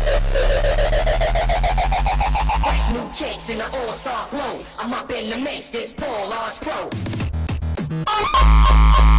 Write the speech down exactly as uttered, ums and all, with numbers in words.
Fresh new kicks in the all-star flow. I'm up in the mix, this Paul Oz Pro.